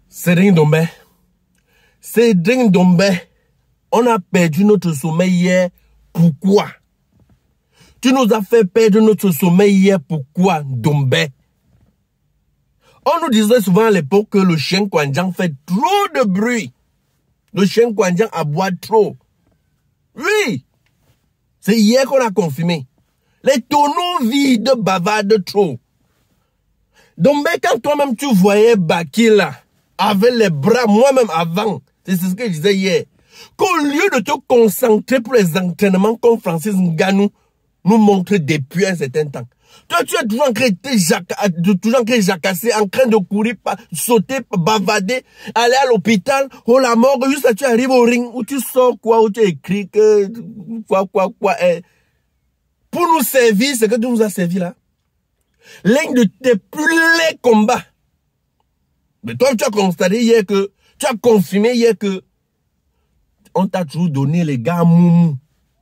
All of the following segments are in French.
Cédric Doumbé. Cédric Doumbé. On a perdu notre sommeil hier. Pourquoi? Tu nous as fait perdre notre sommeil hier. Pourquoi, Doumbé? On nous disait souvent à l'époque que le chien Kwanjang fait trop de bruit. Le chien Kwanjang aboie trop. Oui. C'est hier qu'on a confirmé. Les tonneaux vides bavardent trop. Doumbé, quand toi-même tu voyais Baki là, avec les bras, moi-même avant, c'est ce que je disais hier, qu'au lieu de te concentrer pour les entraînements comme Francis Ngannou nous montre depuis un certain temps, toi tu es toujours en train de jacasser, en train de courir, sauter, bavarder, aller à l'hôpital, oh la mort, juste là tu arrives au ring, où tu sors quoi, où tu écris que, quoi, pour nous servir, ce que tu nous as servi là. L'un de tes plus laids combats. Mais toi, tu as constaté hier que, tu as confirmé hier que, on t'a toujours donné les gars moumou.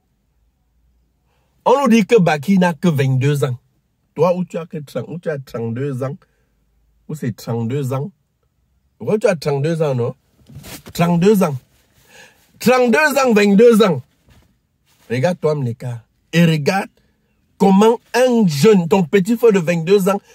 On nous dit que Baki n'a que 22 ans. Toi, où tu as 32 ans, où c'est 32 ans. Pourquoi tu as 32 ans, non? 32 ans. 32 ans, 22 ans. Regarde-toi, Mneka. Et regarde comment un jeune, ton petit frère de 22 ans,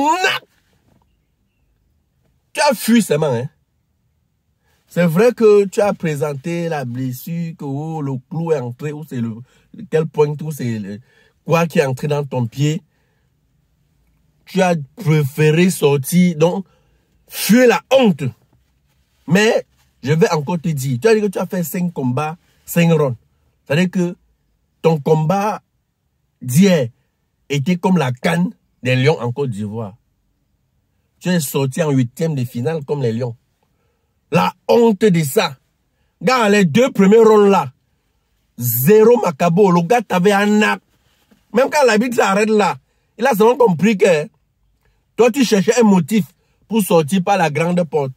tu as fui seulement, hein. C'est vrai que tu as présenté la blessure, que oh, le clou est entré, ou c'est quel point, ou c'est quoi qui est entré dans ton pied. Tu as préféré sortir, donc, fuir la honte. Mais, je vais encore te dire, tu as dit que tu as fait 5 combats, 5 rounds. C'est-à-dire que ton combat d'hier était comme la CAN des Lions en Côte d'Ivoire. Tu es sorti en 8e de finale comme les Lions. La honte de ça. Gars, les 2 premiers rounds là, 0 macabo. Le gars t'avait un acte. Même quand l'arbitre s'arrête là, il a seulement compris que toi tu cherchais un motif pour sortir par la grande porte.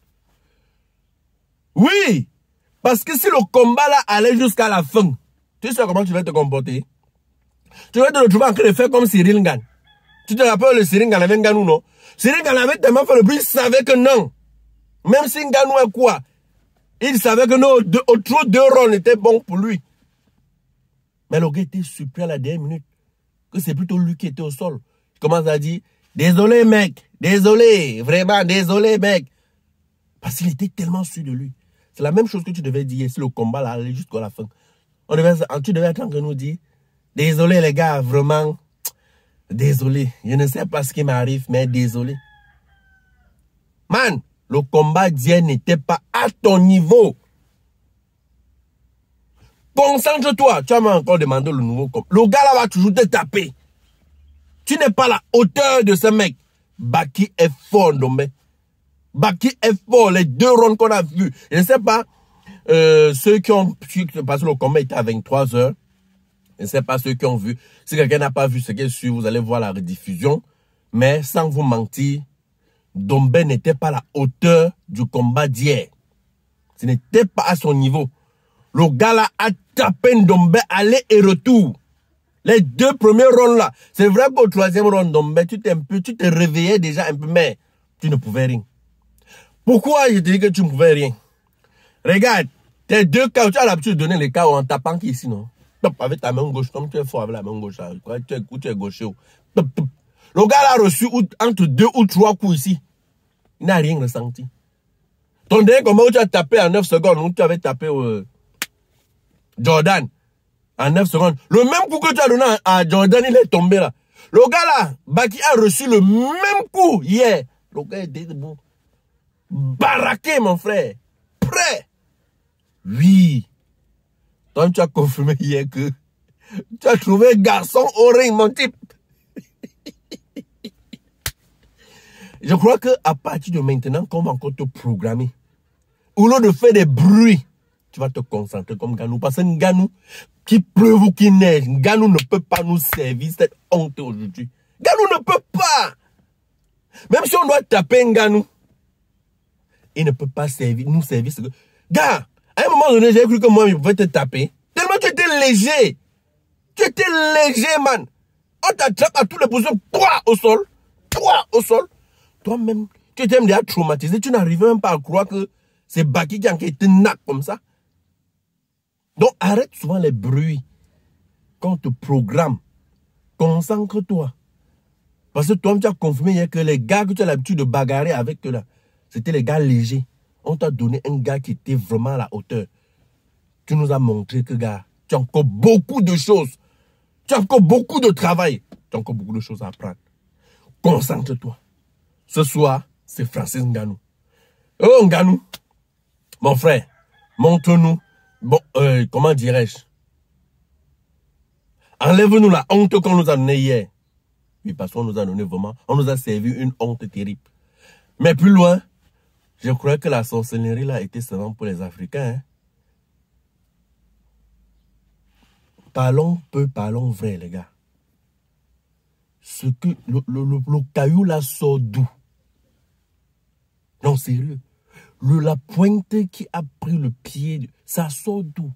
Oui, parce que si le combat là allait jusqu'à la fin, tu sais comment tu vas te comporter? Tu vas te retrouver en train de faire comme Cyril Ngan. Tu te rappelles le Cyril Ngan avec Ngannou, non? Cyril Ngan avait tellement fait le bruit, il savait que non. Même si Ngannou est quoi? Il savait que non, trop 2 rounds étaient bons pour lui. Mais le gars était surpris à la dernière minute. Que c'est plutôt lui qui était au sol. Il commence à dire, désolé mec, désolé, vraiment désolé mec. Parce qu'il était tellement sûr de lui. C'est la même chose que tu devais dire si le combat là allait jusqu'à la fin. Tu devais être en train de nous dire, désolé les gars, vraiment, désolé. Je ne sais pas ce qui m'arrive, mais désolé. Man, le combat d'hier n'était pas à ton niveau. Concentre-toi. Tu m'as encore demandé le nouveau combat. Le gars là va toujours te taper. Tu n'es pas à la hauteur de ce mec. Baki est fort, Doumbé. Baki est fort. Les 2 rounds qu'on a vus. Je ne sais pas, ceux qui ont... Parce que le combat était à 23 heures. Je ne sais pas ceux qui ont vu. Si quelqu'un n'a pas vu ce qui est sûr, vous allez voir la rediffusion. Mais sans vous mentir, Doumbé n'était pas à la hauteur du combat d'hier. Ce n'était pas à son niveau. Le gars là a tapé Doumbé aller et retour. Les 2 premiers rounds là. C'est vrai qu'au 3e round, Doumbé, tu te réveillais déjà un peu, mais tu ne pouvais rien. Pourquoi je te dis que tu ne pouvais rien? Regarde, tes 2 KO, tu as l'habitude de donner les KO en tapant qui ici, non? Top, avec ta main gauche, comme tu es fort avec la main gauche, là. Tu es gaucher. Top. Le gars là a reçu entre 2 ou 3 coups ici. Il n'a rien ressenti. Ton dernier combat où tu as tapé en 9 secondes, où tu avais tapé Jordan en 9 secondes. Le même coup que tu as donné à Jordan, il est tombé là. Le gars là, Baki a reçu le même coup hier. Le gars est debout. Baraqué, mon frère. Prêt. Oui. Toi, tu as confirmé hier que tu as trouvé un garçon au ring, mon type. Je crois qu'à partir de maintenant, qu'on va encore te programmer, au lieu de faire des bruits, tu vas te concentrer comme Ngannou. Parce que Ngannou, qu'il pleuve ou qu'il neige, Ngannou ne peut pas nous servir cette honte aujourd'hui. Ngannou ne peut pas. Même si on doit taper Ngannou, il ne peut pas nous servir ce que... Gars, à un moment donné, j'ai cru que moi, je pouvais te taper. Tellement tu étais léger. Tu étais léger, man. On t'attrape à tous les positions. Toi au sol. Toi au sol. Toi-même, tu tu étais déjà traumatisé, tu n'arrivais même pas à croire que c'est Baki qui a été nac comme ça. Donc arrête souvent les bruits. Quand on te programme, concentre-toi. Parce que toi, tu as confirmé hier que les gars que tu as l'habitude de bagarrer avec là, c'était les gars légers. On t'a donné un gars qui était vraiment à la hauteur. Tu nous as montré que, gars, tu as encore beaucoup de choses. Tu as encore beaucoup de travail. Tu as encore beaucoup de choses à apprendre. Concentre-toi. Ce soir, c'est Francis Ngannou. Oh, Ngannou, mon frère, montre-nous, bon, comment dirais-je? Enlève-nous la honte qu'on nous a donnée hier. Oui, parce qu'on nous a donné vraiment, on nous a servi une honte terrible. Mais plus loin, je crois que la sorcellerie là était seulement pour les Africains. Hein? Parlons peu, parlons vrai, les gars. Ce que le caillou là sort d'où? Non, sérieux. La pointe qui a pris le pied, ça sort d'où?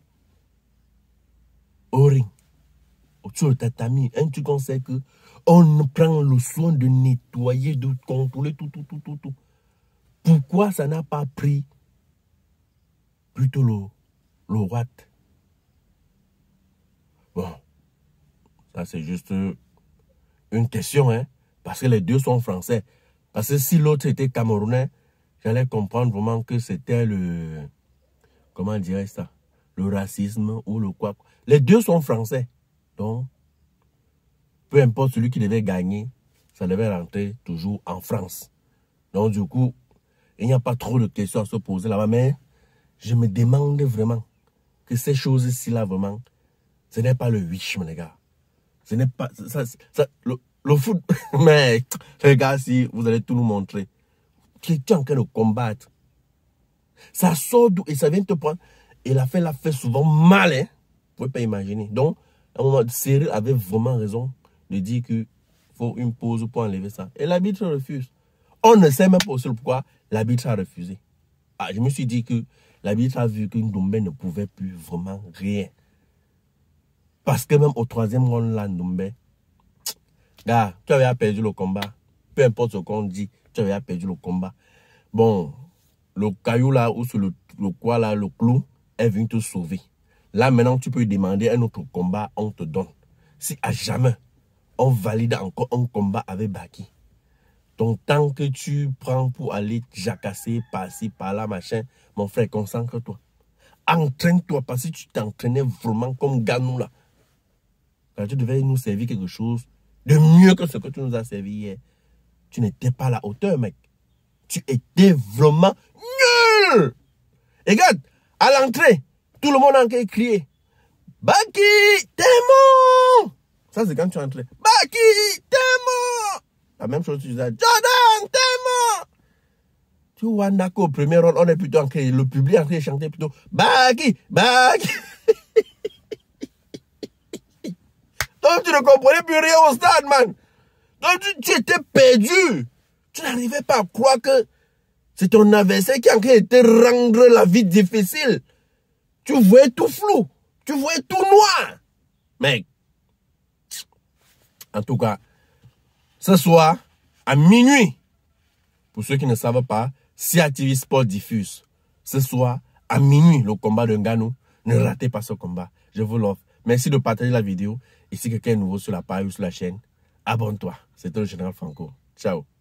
Au ring, sur le tatami, un truc qu'on sait que on prend le soin de nettoyer, de contrôler tout. Pourquoi ça n'a pas pris plutôt le Watt? Bon, ça c'est juste une question, hein, parce que les deux sont français. Parce que si l'autre était camerounais, j'allais comprendre vraiment que c'était le, comment dirais-je ça, le racisme ou le quoi. Les deux sont français. Donc, peu importe celui qui devait gagner, ça devait rentrer toujours en France. Donc, du coup, il n'y a pas trop de questions à se poser là-bas. Mais je me demande vraiment que ces choses-ci là, vraiment, ce n'est pas le wishm, les gars. Ce n'est pas, le foot, mais les gars, si vous allez tout nous montrer, tu es en train de combattre. Ça sort d'où et ça vient te prendre. Et la fait souvent mal, hein. Vous ne pouvez pas imaginer. Donc, à un moment, Cyril avait vraiment raison de dire qu'il faut une pause pour enlever ça. Et l'arbitre refuse. On ne sait même pas aussi pourquoi l'arbitre a refusé. Ah, je me suis dit que l'arbitre a vu que Ndombé ne pouvait plus vraiment rien. Parce que même au troisième round là, Ndombé, gars, tu avais perdu le combat. Peu importe ce qu'on dit, tu avais perdu le combat. Bon, le caillou là, ou sur le quoi là, le clou, est venu te sauver. Là, maintenant, tu peux demander un autre combat, on te donne. Si à jamais, on valide encore un combat avec Baki. Donc, tant que tu prends pour aller jacasser par-ci, par-là, machin, mon frère, concentre-toi. Entraîne-toi, parce que tu t'entraînais vraiment comme Ngannou là. Quand tu devais nous servir quelque chose de mieux que ce que tu nous as servi hier. Tu n'étais pas à la hauteur, mec. Tu étais vraiment nul. Et regarde, à l'entrée, tout le monde a crié. Baki, t'es mort. Ça, c'est quand tu es entré. Baki, t'es mort. La même chose, tu disais, Jordan, t'es mort. Tu vois, Nako, au premier round, on est plutôt en train, le public en train de chanter plutôt, Baki, Baki. Donc, tu ne comprenais plus rien au stade, man. Donc, tu étais perdu. Tu n'arrivais pas à croire que c'est ton adversaire qui a en train de te rendre la vie difficile. Tu voyais tout flou. Tu voyais tout noir. Mec. En tout cas, ce soir, à minuit, pour ceux qui ne savent pas, CATV Sport diffuse. Ce soir, à minuit, le combat de Ngannou. Ne ratez pas ce combat. Je vous l'offre. Merci de partager la vidéo. Et si quelqu'un est nouveau sur la page ou sur la chaîne, abonne-toi. C'était le Général Franco. Ciao.